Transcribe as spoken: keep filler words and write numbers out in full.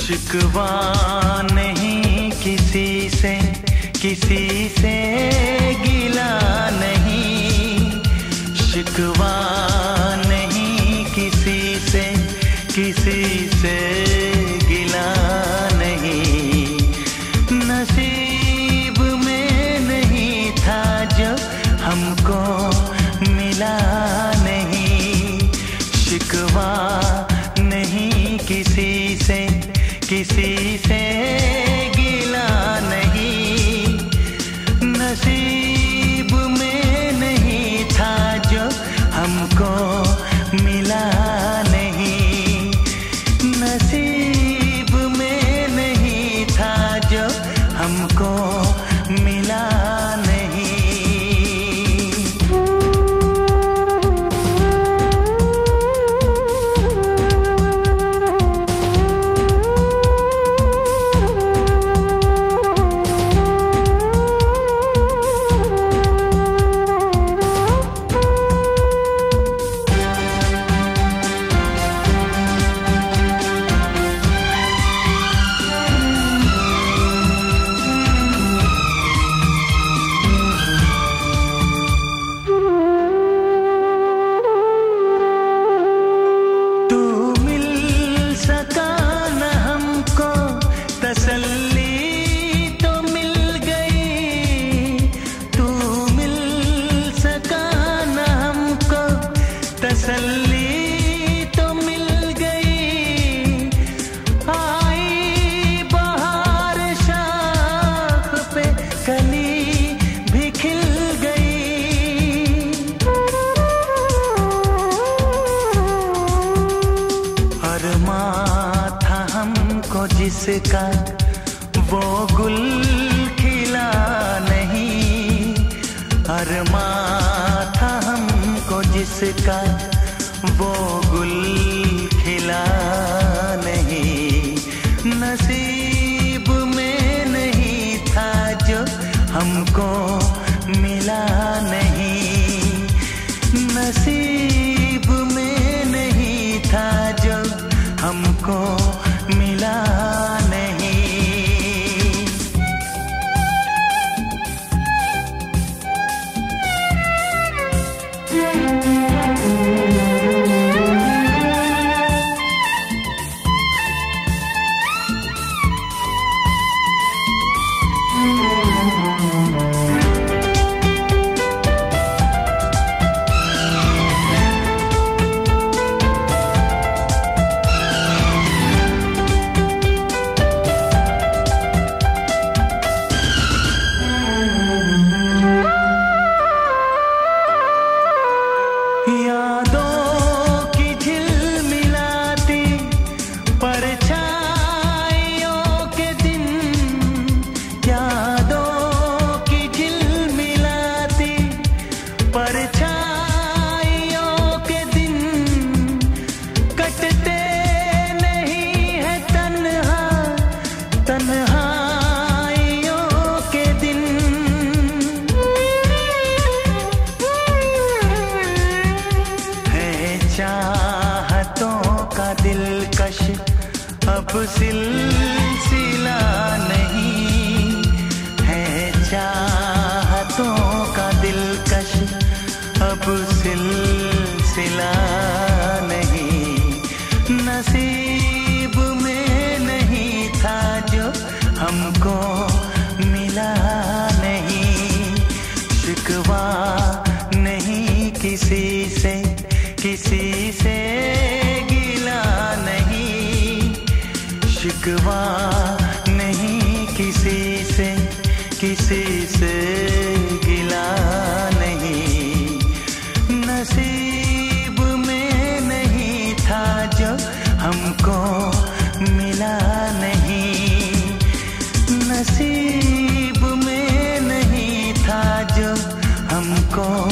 शिकवा नहीं किसी से, किसी से गिला नहीं। शिकवा नहीं किसी से, किसी से गिला नहीं। नसीब में नहीं था जो हमको मिला नहीं। शिकवा नहीं किसी से, किसी से गिला नहीं। नसीब में नहीं था जो हमको मिला नहीं। नसीब में नहीं था जो हमको मिला नहीं। तसल्ली तो मिल गई। आई बहार शाख पे कली भी खिल गई। अरमां था हमको जिसका वो गुल खिला नहीं। अरमां था हमको जिसका वो गुल खिला नहीं। नसीब में नहीं था जो हमको मिला नहीं। नसीब में नहीं था जो हमको मिला नहीं। चाहतों का दिलकश अब सिलसिला नहीं है। चाहतों का दिलकश अब सिलसिला नहीं। नसीब में नहीं था जो हमको मिला नहीं। शिकवा नहीं किसी से, किसी से गिला नहीं। शिकवा नहीं किसी से, किसी से गिला नहीं। नसीब में नहीं था जो हमको मिला नहीं। नसीब में नहीं था जो हमको